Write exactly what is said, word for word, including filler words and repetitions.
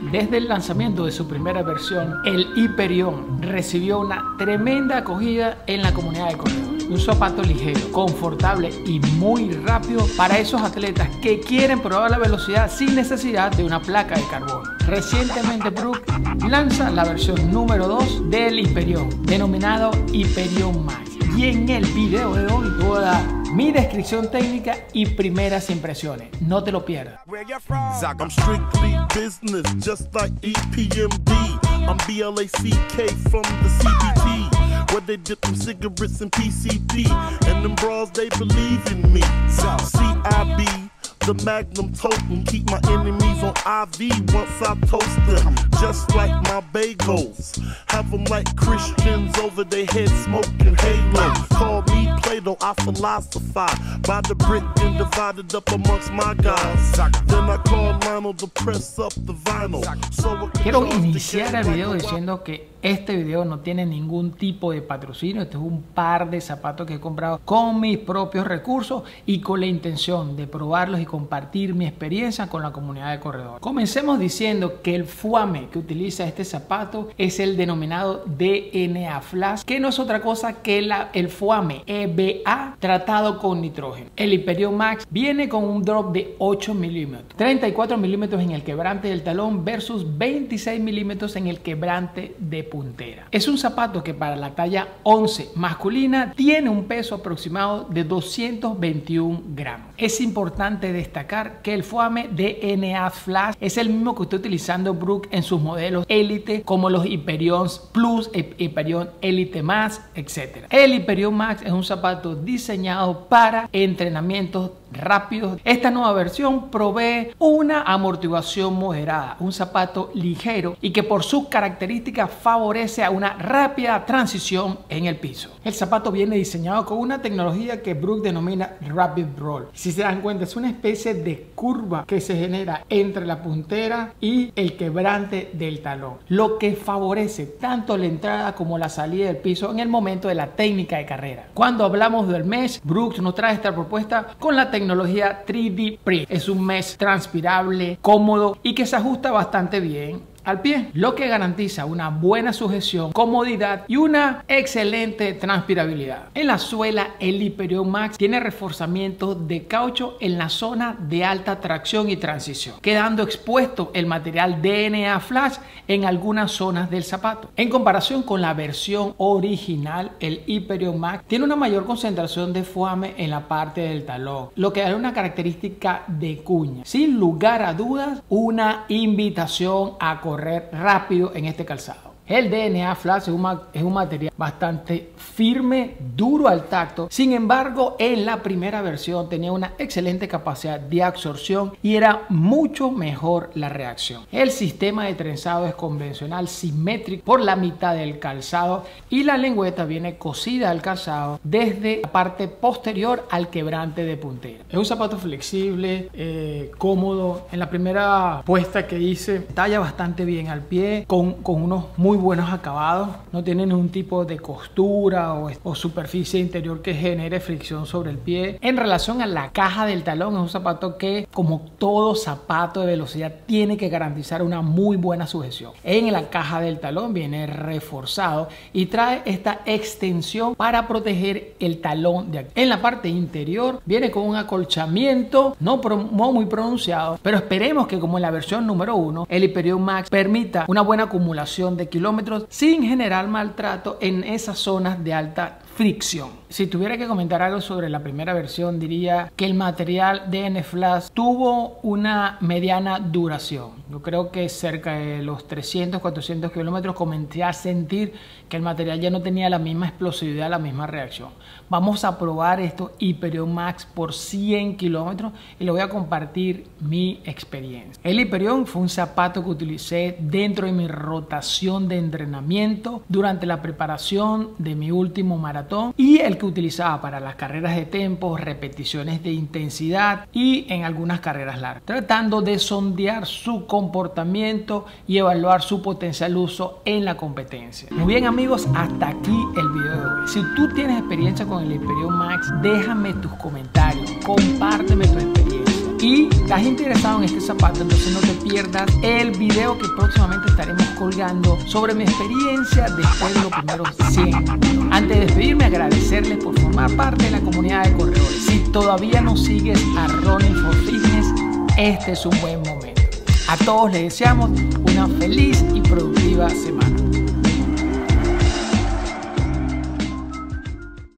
Desde el lanzamiento de su primera versión, el Hyperion recibió una tremenda acogida en la comunidad de corredores. Un zapato ligero, confortable y muy rápido para esos atletas que quieren probar la velocidad sin necesidad de una placa de carbono. Recientemente Brooks lanza la versión número dos del Hyperion, denominado Hyperion Max. Y en el video de hoy te voy a dar mi descripción técnica y primeras impresiones. No te lo pierdas. I'm strictly business, just like E P M D. I'm B L A C K from the C B T, where they dip them cigarettes in P C P, and them bras they believe in me. C I B, the Magnum totem, keep my enemies on I V once I toast them. Just like my bagels, have them like Christians over their head smoking halo. Call me Plato, I philosophize by the brick and divided up amongst my guys. Then I call Lionel to press up the vinyl. So Quiero iniciar el video diciendo que este video no tiene ningún tipo de patrocinio. Este es un par de zapatos que he comprado con mis propios recursos y con la intención de probarlos y compartir mi experiencia con la comunidad de corredores. Comencemos diciendo que el foame que utiliza este zapato es el denominado D N A Flash, que no es otra cosa que la, el foame E B A tratado con nitrógeno. El Hyperion Max viene con un drop de ocho milímetros, treinta y cuatro milímetros en el quebrante del talón versus veintiséis milímetros en el quebrante de puntera. Es un zapato que para la talla once masculina tiene un peso aproximado de doscientos veintiún gramos. Es importante destacar que el foame D N A Flash es el mismo que está utilizando Brooks en sus modelos Elite, como los Hyperion Plus, Hyperion Elite Max, etcétera. El Hyperion Max es un zapato diseñado para entrenamientos rápidos. Esta nueva versión provee una amortiguación moderada, un zapato ligero y que por sus características favorece a una rápida transición en el piso. El zapato viene diseñado con una tecnología que Brooks denomina Rapid Roll. Si se dan cuenta, es una especie de curva que se genera entre la puntera y el quebrante del talón, lo que favorece tanto la entrada como la salida del piso en el momento de la técnica de carrera. Cuando hablamos del mesh, Brooks nos trae esta propuesta con la tecnología tres D Print. Es un mesh transpirable, cómodo y que se ajusta bastante bien al pie, lo que garantiza una buena sujeción, comodidad y una excelente transpirabilidad. En la suela, el Hyperion Max tiene reforzamiento de caucho en la zona de alta tracción y transición, quedando expuesto el material D N A Flash en algunas zonas del zapato. En comparación con la versión original, el Hyperion Max tiene una mayor concentración de foame en la parte del talón, lo que da una característica de cuña. Sin lugar a dudas, una invitación a correr rápido en este calzado. El D N A Flash es un, es un material bastante firme, duro al tacto. Sin embargo, en la primera versión tenía una excelente capacidad de absorción y era mucho mejor la reacción. El sistema de trenzado es convencional, simétrico por la mitad del calzado y la lengüeta viene cosida al calzado desde la parte posterior al quebrante de puntera. Es un zapato flexible, eh, cómodo. En la primera puesta que hice, talla bastante bien al pie, con, con unos muy buenos acabados, no tiene ningún tipo de costura o, o superficie interior que genere fricción sobre el pie. En relación a la caja del talón, es un zapato que, como todo zapato de velocidad, tiene que garantizar una muy buena sujeción. En la caja del talón viene reforzado y trae esta extensión para proteger el talón de aquí. En la parte interior viene con un acolchamiento no, no muy pronunciado, pero esperemos que, como en la versión número uno, el Hyperion Max permita una buena acumulación de kilómetros sin generar maltrato en esas zonas de alta fricción. Si tuviera que comentar algo sobre la primera versión, diría que el material D N A Flash tuvo una mediana duración. Yo creo que cerca de los trescientos, cuatrocientos kilómetros comencé a sentir que el material ya no tenía la misma explosividad, la misma reacción. Vamos a probar estos Hyperion Max por cien kilómetros y le voy a compartir mi experiencia. El Hyperion fue un zapato que utilicé dentro de mi rotación de entrenamiento durante la preparación de mi último maratón y el que utilizaba para las carreras de tiempo, repeticiones de intensidad y en algunas carreras largas, tratando de sondear su comportamiento y evaluar su potencial uso en la competencia. Muy bien amigos, hasta aquí el video de hoy. Si tú tienes experiencia con el Hyperion Max, déjame tus comentarios, compárteme tu experiencia. y estás interesado en este zapato, entonces no te pierdas el video que próximamente estaremos colgando sobre mi experiencia después de los primeros cien. Antes de despedirme, agradecerles por formar parte de la comunidad de corredores. Si todavía no sigues a Running for Fitness, este es un buen momento. A todos les deseamos una feliz y productiva semana.